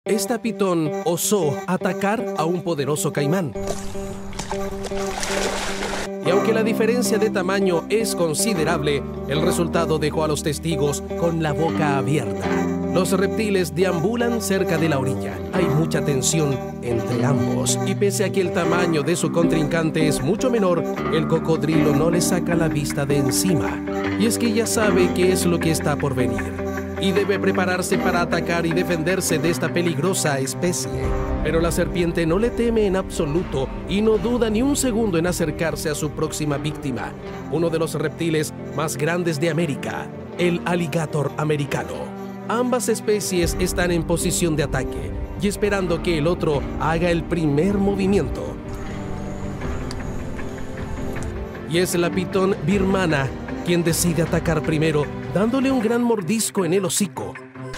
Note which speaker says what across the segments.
Speaker 1: Esta pitón osó atacar a un poderoso caimán. Y aunque la diferencia de tamaño es considerable, el resultado dejó a los testigos con la boca abierta. Los reptiles deambulan cerca de la orilla. Hay mucha tensión entre ambos. Y pese a que el tamaño de su contrincante es mucho menor, el cocodrilo no le saca la vista de encima. Y es que ya sabe qué es lo que está por venir. Y debe prepararse para atacar y defenderse de esta peligrosa especie. Pero la serpiente no le teme en absoluto y no duda ni un segundo en acercarse a su próxima víctima, uno de los reptiles más grandes de América, el alligator americano. Ambas especies están en posición de ataque y esperando que el otro haga el primer movimiento. Y es la pitón birmana quien decide atacar primero, dándole un gran mordisco en el hocico.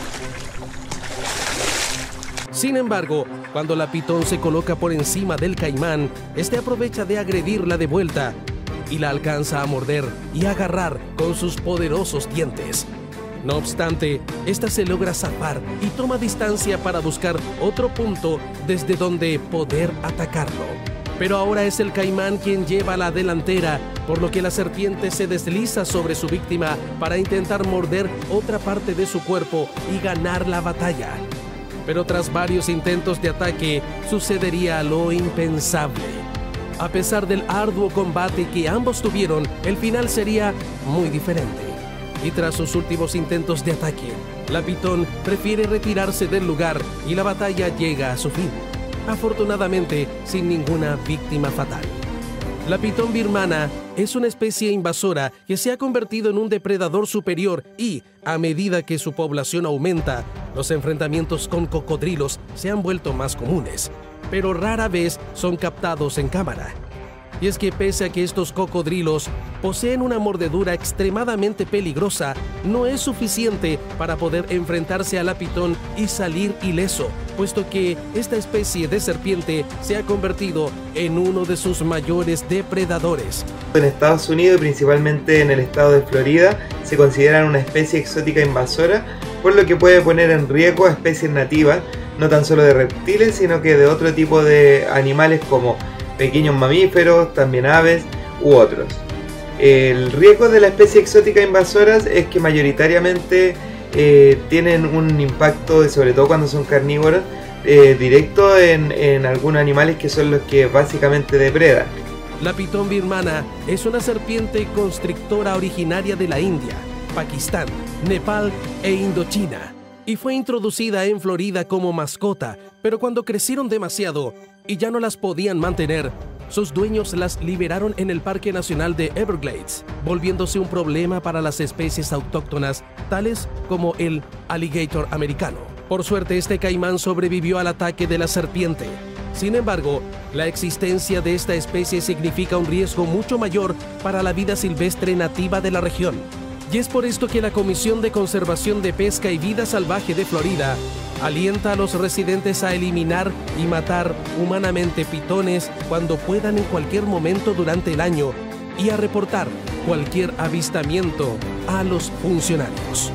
Speaker 1: Sin embargo, cuando la pitón se coloca por encima del caimán, este aprovecha de agredirla de vuelta y la alcanza a morder y agarrar con sus poderosos dientes. No obstante, esta se logra zafar y toma distancia para buscar otro punto desde donde poder atacarlo. Pero ahora es el caimán quien lleva la delantera, por lo que la serpiente se desliza sobre su víctima para intentar morder otra parte de su cuerpo y ganar la batalla. Pero tras varios intentos de ataque, sucedería lo impensable. A pesar del arduo combate que ambos tuvieron, el final sería muy diferente. Y tras sus últimos intentos de ataque, la pitón prefiere retirarse del lugar y la batalla llega a su fin. Afortunadamente, sin ninguna víctima fatal. La pitón birmana es una especie invasora que se ha convertido en un depredador superior y, a medida que su población aumenta, los enfrentamientos con cocodrilos se han vuelto más comunes, pero rara vez son captados en cámara. Y es que pese a que estos cocodrilos poseen una mordedura extremadamente peligrosa, no es suficiente para poder enfrentarse a la pitón y salir ileso, puesto que esta especie de serpiente se ha convertido en uno de sus mayores depredadores.
Speaker 2: En Estados Unidos, principalmente en el estado de Florida, se consideran una especie exótica invasora, por lo que puede poner en riesgo a especies nativas, no tan solo de reptiles, sino que de otro tipo de animales como pequeños mamíferos, también aves u otros. El riesgo de la especie exótica invasoras es que mayoritariamente tienen un impacto, sobre todo cuando son carnívoros, directo en algunos animales que son los que básicamente depredan.
Speaker 1: La pitón birmana es una serpiente constrictora originaria de la India, Pakistán, Nepal e Indochina, y fue introducida en Florida como mascota, pero cuando crecieron demasiado y ya no las podían mantener, sus dueños las liberaron en el Parque Nacional de Everglades, volviéndose un problema para las especies autóctonas, tales como el alligator americano. Por suerte, este caimán sobrevivió al ataque de la serpiente. Sin embargo, la existencia de esta especie significa un riesgo mucho mayor para la vida silvestre nativa de la región. Y es por esto que la Comisión de Conservación de Pesca y Vida Salvaje de Florida alienta a los residentes a eliminar y matar humanamente pitones cuando puedan en cualquier momento durante el año y a reportar cualquier avistamiento a los funcionarios.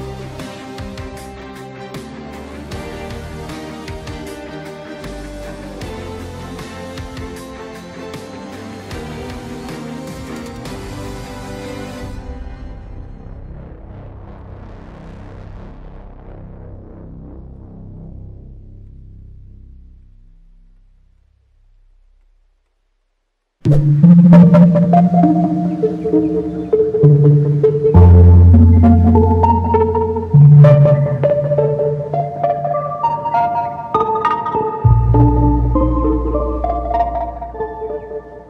Speaker 3: Thank you.